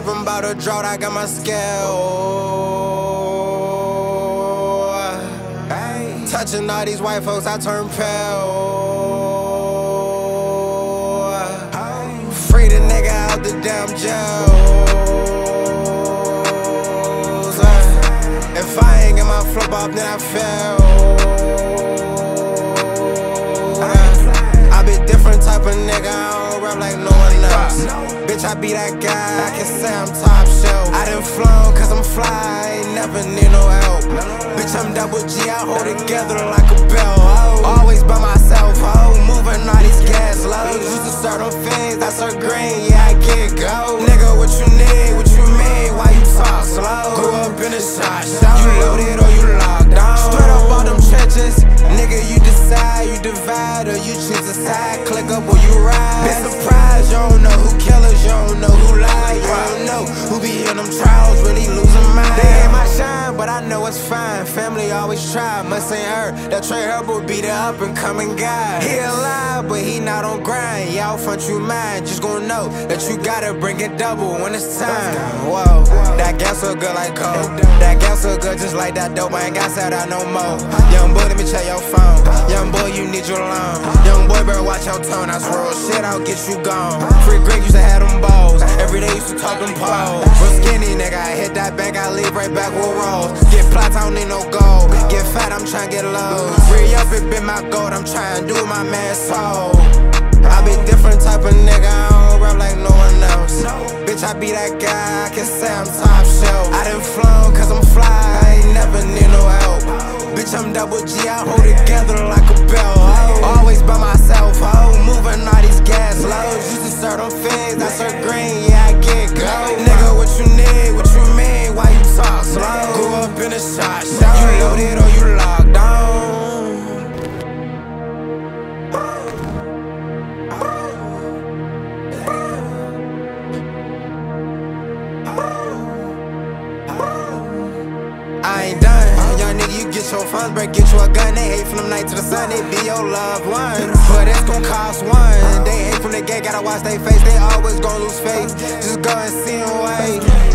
trippin' about a drought, I got my scale. Touching all these white folks, I turn pale. Free the nigga out the damn jail. If I ain't get my flip up, then I fail. I be different type of nigga, I don't rap like no one else. Bitch, I be that guy, I can say I'm top shelf. I done flown cause I'm fly, I ain't never need no help. Bitch, I'm double G, I hold it together like a bell. Always by myself, moving all these gas loads. Used to start on things, that's her green, yeah, I can't go. Nigga, what you need, what you mean, why you talk slow? Grew up in a shot show, you loaded or you locked down. Straight up all them trenches, nigga, you decide, you divide or you choose a side. Click up or you ride. Been surprised, you don't know who killers, you don't know who lie. You don't know who be in them trials, really losing mind. They ain't my shine, but I know it's fine. Family always try, must ain't her. That Trey Herbal be the up and coming guy. He alive, but he not on grind. Y'all front you mine, just gon' know that you gotta bring it double when it's time. Whoa, that gas so good like coke. That gas so good just like that dope. I ain't got set out no more. Young boy, let me check your phone. Young boy, you need your loan. Young boy, better watch your tone. I swear, oh shit, I'll get you gone. Free Greg used to have them balls. Every day used to talk them poles. Real skinny nigga, I hit that bank, I leave right back with rolls. Get plots, I don't need no gold. Get fat, I'm tryna get low. Re-up, it been my gold, I'm tryna do my man soul. I be different type of nigga, I don't rap like no one else. Bitch, I be that guy, I can say I'm top shelf. I done flown cause I'm fly, I ain't never need no help. Bitch, I'm double G, I hold it together like a bell. Always by myself, moving all these gas loads. Used to start on things, that's her green, yeah, I can't go. Nigga, what you need, what you mean, why you talk slow? Grew up in a shot show, you loaded or you locked down. I ain't done, young nigga, you get your funds, break, get you a gun. They hate from the night to the sun, they be your loved ones, but it's gon' cost one. They hate from the gate, gotta watch they face, they always gon' lose face. Just go and see them wait.